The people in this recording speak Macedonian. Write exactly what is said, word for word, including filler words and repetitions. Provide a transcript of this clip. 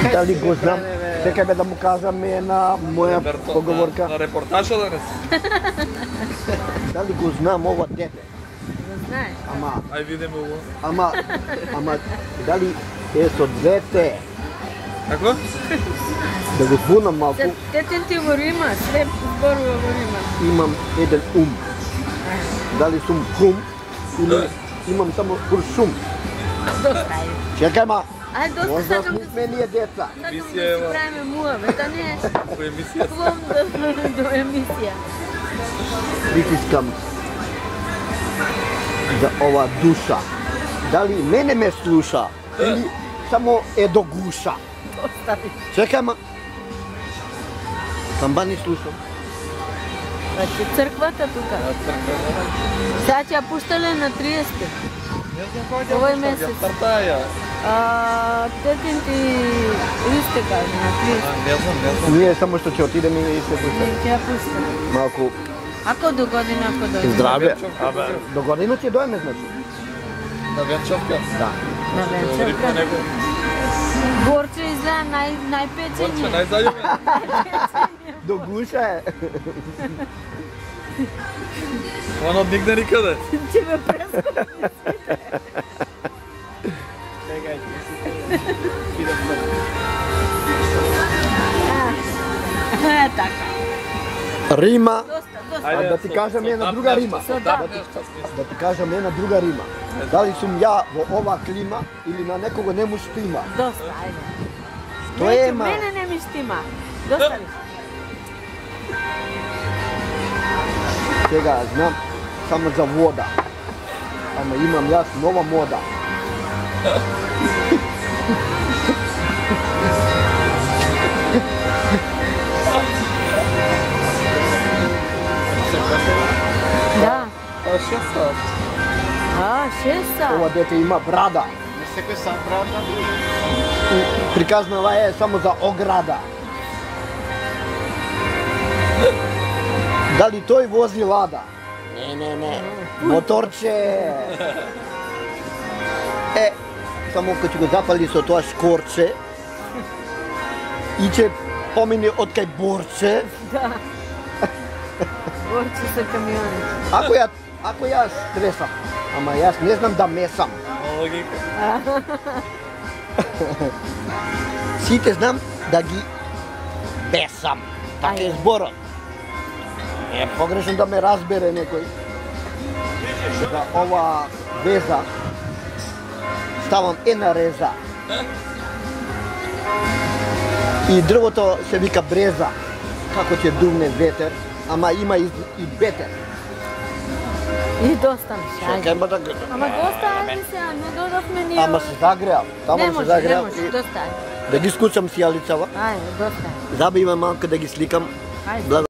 Дали го знам? Чекай бе да му кажам една моја поговорка. На репортажа да не си. Дали го знам ова дете? Го знаеш. Ама, Ај видиме ово. ама, ама, дали е со двете? Како? Да го збунам малку, Тетен ти во Рима, све зборува во Рима. имам еден ум. Дали сум хум или имам само куршум? Доста е. Чекай ма, Ај, доста možda сакам да сме ние деца. сакам да Емисија, си ева. правиме муа, бе, та не Во емисија. хубаво до, до емисија. Притискам за ова душа. Дали мене ме слуша или само е до гуша? Остави. Чекай ма. Камбани слушам. Значи црквата тука. Сега ќе ја пуштале на триесет. Не знам кога Овој ќе месец. стартаја. А, тетин ти Ристе каже на триесет. Не знам, не знам. Ние само што ќе отидеме и се пуштаме. Ќе ја пуштале. Малку Ако до година, ако дојде. здраве. Абе, до година ќе дојме, значи. На Венчовка. Да. На Ритма венчерка. него. Борче изгледа нај, Борче најпечење. најзаљубен. До гуша е. Он од нигде никаде. Ќе ме прескочи. Е, така. Рима. Доста, доста. А да ти кажам една друга рима. Со Да да. ти, да ти кажам една друга рима. Дали сум ја во ова клима или на некого не му штима? Доста, ајде. Тоа е, Неќу, ма. мене не ми штима. Доста ли? Сега знам само за вода. Ама имам јас нова мода. Да. А шеста. А, шеста. Ова дете има брада. Секој сам брада. И приказнава е само за ограда. Дали тој вози лада? Не, не, не. Моторче. Е, само кога ќе го запали со тоа шкорче и ќе помине од кај борче, Да. Борче со камиони. ако ја ако јас стресам, ама јас не знам да месам. Логика. Сите знам да ги бесам. Така е Ајде. зборот. Е погрешно да ме разбере некој. За ова веза ставам една реза. И дрвото се вика бреза. Како ќе дувне ветер, ама има и, и бетер. И доста ми Чекај шајде. ма да... Ама доста, ајде сега, не додавме ни... Ама се загреав. Таму Не се може, не загреав. може, и доста е. Да ги скучам сијалицава. Ајде, доста е. Забавивам малку да ги сликам. Ајде. Благо